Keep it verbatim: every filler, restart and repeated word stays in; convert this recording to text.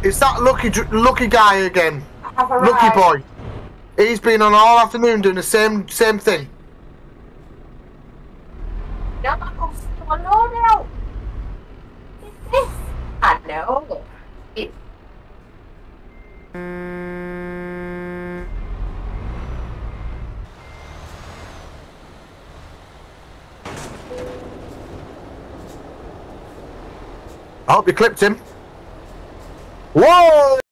It's that lucky, lucky guy again. Lucky Arrived. boy. He's been on all afternoon doing the same, same thing. No, no, no, no. What's this? I know. It. I hope you clipped him. Whoa!